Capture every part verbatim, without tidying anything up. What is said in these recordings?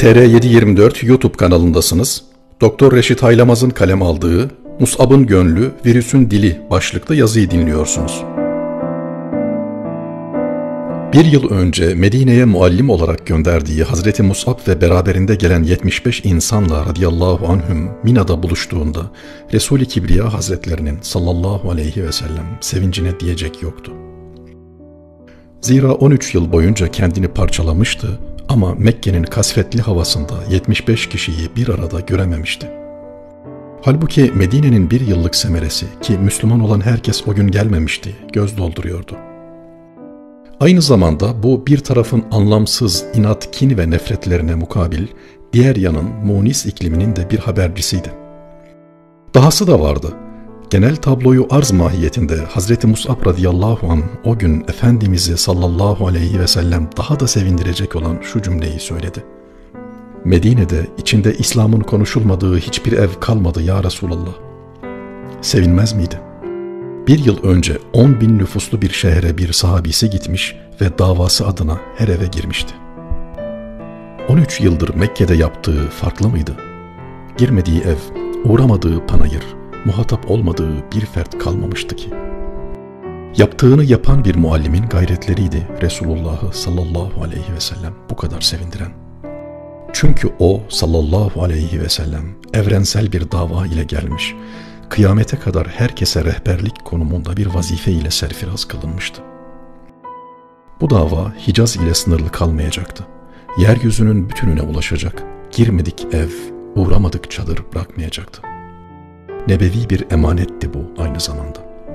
T R yedi yirmi dört YouTube kanalındasınız. Doktor Reşit Haylamaz'ın kalem aldığı Mus'ab'ın Gönlü, Virüsün Dili başlıklı yazıyı dinliyorsunuz. Bir yıl önce Medine'ye muallim olarak gönderdiği Hazreti Mus'ab ve beraberinde gelen yetmiş beş insanla radıyallahu anhüm Mina'da buluştuğunda Resul-i Kibriya Hazretlerinin sallallahu aleyhi ve sellem sevincine diyecek yoktu. Zira on üç yıl boyunca kendini parçalamıştı ama Mekke'nin kasvetli havasında yetmiş beş kişiyi bir arada görememişti. Halbuki Medine'nin bir yıllık semeresi ki Müslüman olan herkes o gün gelmemişti, göz dolduruyordu. Aynı zamanda bu bir tarafın anlamsız inat, kin ve nefretlerine mukabil diğer yanın munis ikliminin de bir habercisiydi. Dahası da vardı. Genel tabloyu arz mahiyetinde Hazreti Mus'ab radıyallahu anh o gün Efendimiz'i sallallahu aleyhi ve sellem daha da sevindirecek olan şu cümleyi söyledi. Medine'de içinde İslam'ın konuşulmadığı hiçbir ev kalmadı ya Resulallah. Sevinmez miydi? Bir yıl önce on bin nüfuslu bir şehre bir sahabisi gitmiş ve davası adına her eve girmişti. on üç yıldır Mekke'de yaptığı farklı mıydı? Girmediği ev, uğramadığı panayır, muhatap olmadığı bir fert kalmamıştı ki. Yaptığını yapan bir muallimin gayretleriydi Resulullah'ı sallallahu aleyhi ve sellem bu kadar sevindiren. Çünkü o sallallahu aleyhi ve sellem evrensel bir dava ile gelmiş, kıyamete kadar herkese rehberlik konumunda bir vazife ile serfiraz kılınmıştı. Bu dava Hicaz ile sınırlı kalmayacaktı. Yeryüzünün bütününe ulaşacak, girmedik ev, uğramadık çadır bırakmayacaktı. Nebevi bir emanetti bu aynı zamanda.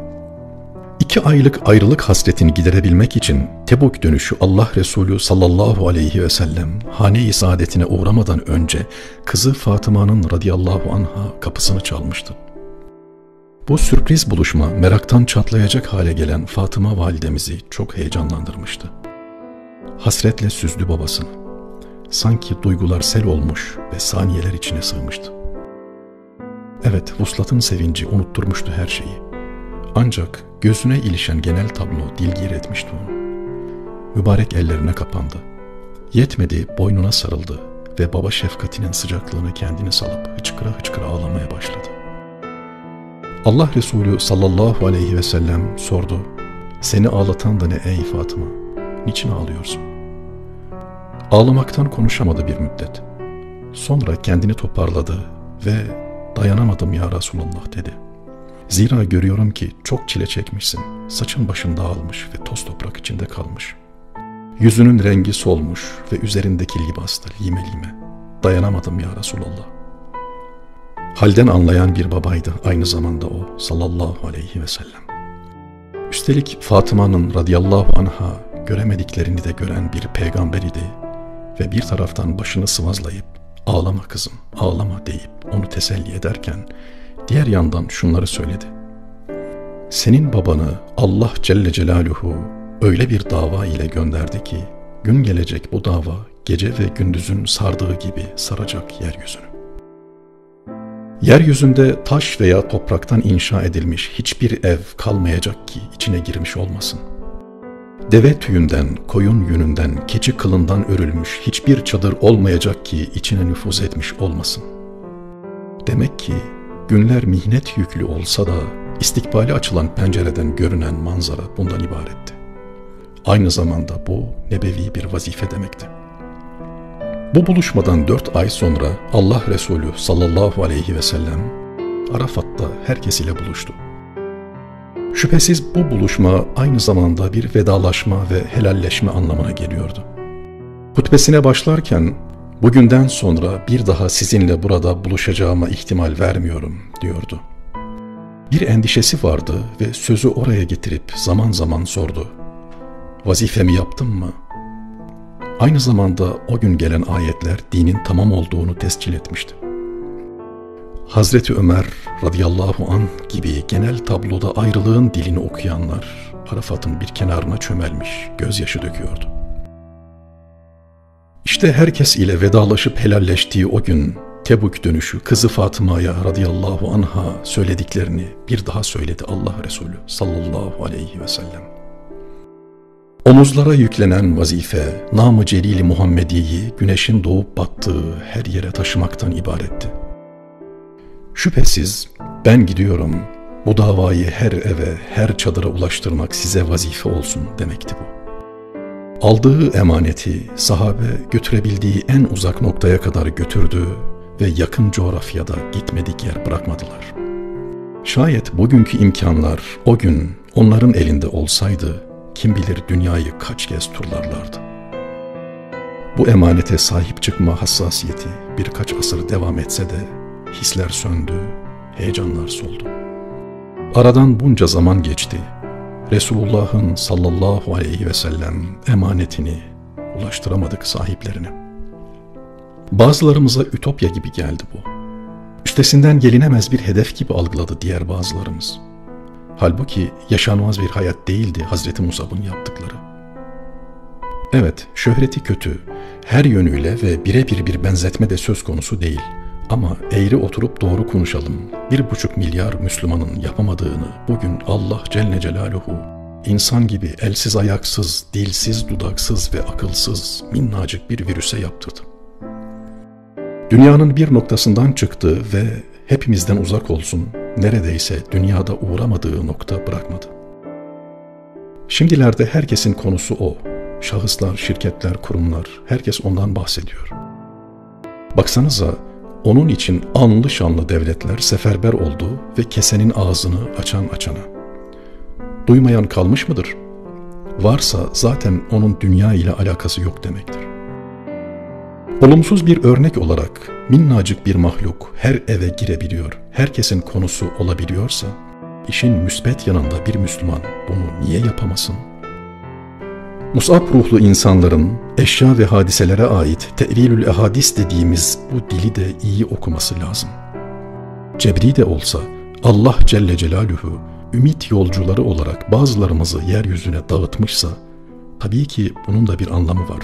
İki aylık ayrılık hasretini giderebilmek için Tebuk dönüşü Allah Resulü sallallahu aleyhi ve sellem hane-i saadetine uğramadan önce kızı Fatıma'nın radıyallahu anha kapısını çalmıştı. Bu sürpriz buluşma meraktan çatlayacak hale gelen Fatıma validemizi çok heyecanlandırmıştı. Hasretle süzdü babasını. Sanki duygular sel olmuş ve saniyeler içine sığmıştı. Evet, vuslatın sevinci unutturmuştu her şeyi. Ancak gözüne ilişen genel tablo dilgir etmişti onu. Mübarek ellerine kapandı. Yetmedi, boynuna sarıldı ve baba şefkatinin sıcaklığına kendini salıp hıçkıra hıçkıra ağlamaya başladı. Allah Resulü sallallahu aleyhi ve sellem sordu. Seni ağlatan da ne ey Fatıma? Niçin ağlıyorsun? Ağlamaktan konuşamadı bir müddet. Sonra kendini toparladı ve dayanamadım ya Resulallah dedi. Zira görüyorum ki çok çile çekmişsin. Saçın başın dağılmış ve toz toprak içinde kalmış. Yüzünün rengi solmuş ve üzerindeki libas da lime lime. Dayanamadım ya Resulallah. Halden anlayan bir babaydı aynı zamanda o sallallahu aleyhi ve sellem. Üstelik Fatıma'nın radıyallahu anha göremediklerini de gören bir peygamber idi ve bir taraftan başını sıvazlayıp ağlama kızım, ağlama deyip onu teselli ederken diğer yandan şunları söyledi. Senin babanı Allah Celle Celaluhu öyle bir dava ile gönderdi ki gün gelecek bu dava gece ve gündüzün sardığı gibi saracak yeryüzünü. Yeryüzünde taş veya topraktan inşa edilmiş hiçbir ev kalmayacak ki içine girmiş olmasın. Deve tüyünden, koyun yününden, keçi kılından örülmüş hiçbir çadır olmayacak ki içine nüfuz etmiş olmasın. Demek ki günler mihnet yüklü olsa da istikbali açılan pencereden görünen manzara bundan ibaretti. Aynı zamanda bu nebevi bir vazife demekti. Bu buluşmadan dört ay sonra Allah Resulü sallallahu aleyhi ve sellem Arafat'ta herkes ile buluştu. Şüphesiz bu buluşma aynı zamanda bir vedalaşma ve helalleşme anlamına geliyordu. Hutbesine başlarken bugünden sonra bir daha sizinle burada buluşacağıma ihtimal vermiyorum diyordu. Bir endişesi vardı ve sözü oraya getirip zaman zaman sordu. Vazifemi yaptım mı? Aynı zamanda o gün gelen ayetler dinin tamam olduğunu tescil etmişti. Hazreti Ömer radıyallahu anh gibi genel tabloda ayrılığın dilini okuyanlar Arafat'ın bir kenarına çömelmiş, gözyaşı döküyordu. İşte herkes ile vedalaşıp helalleştiği o gün Tebuk dönüşü kızı Fatıma'ya radıyallahu anha söylediklerini bir daha söyledi Allah Resulü sallallahu aleyhi ve sellem. Omuzlara yüklenen vazife, nam-ı celil-i Muhammedi'yi güneşin doğup battığı her yere taşımaktan ibaretti. Şüphesiz ben gidiyorum, bu davayı her eve, her çadıra ulaştırmak size vazife olsun demekti bu. Aldığı emaneti sahabe götürebildiği en uzak noktaya kadar götürdü ve yakın coğrafyada gitmedik yer bırakmadılar. Şayet bugünkü imkanlar o gün onların elinde olsaydı, kim bilir dünyayı kaç kez turlarlardı. Bu emanete sahip çıkma hassasiyeti birkaç asır devam etse de hisler söndü, heyecanlar soldu. Aradan bunca zaman geçti. Resulullah'ın sallallahu aleyhi ve sellem emanetini ulaştıramadık sahiplerine. Bazılarımıza ütopya gibi geldi bu. Üstesinden gelinemez bir hedef gibi algıladı diğer bazılarımız. Halbuki yaşanmaz bir hayat değildi Hazreti Musab'ın yaptıkları. Evet, şöhreti kötü, her yönüyle ve birebir bir benzetme de söz konusu değil. Ama eğri oturup doğru konuşalım. Bir buçuk milyar Müslümanın yapamadığını bugün Allah Celle Celaluhu insan gibi elsiz ayaksız, dilsiz dudaksız ve akılsız minnacık bir virüse yaptırdı. Dünyanın bir noktasından çıktı ve hepimizden uzak olsun, neredeyse dünyada uğramadığı nokta bırakmadı. Şimdilerde herkesin konusu o. Şahıslar, şirketler, kurumlar, herkes ondan bahsediyor. Baksanıza, onun için anlı şanlı devletler seferber oldu ve kesenin ağzını açan açana. Duymayan kalmış mıdır? Varsa zaten onun dünya ile alakası yok demektir. Olumsuz bir örnek olarak minnacık bir mahluk her eve girebiliyor, herkesin konusu olabiliyorsa, işin müsbet yanında bir Müslüman bunu niye yapamasın? Mus'ab ruhlu insanların eşya ve hadiselere ait tevilül ehadis dediğimiz bu dili de iyi okuması lazım. Cebri de olsa Allah Celle Celaluhu ümit yolcuları olarak bazılarımızı yeryüzüne dağıtmışsa, tabii ki bunun da bir anlamı var.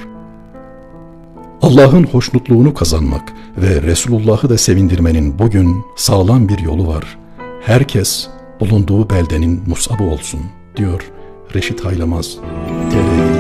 Allah'ın hoşnutluğunu kazanmak ve Resulullah'ı da sevindirmenin bugün sağlam bir yolu var. Herkes bulunduğu beldenin Mus'ab'ı olsun diyor Reşit Haylamaz.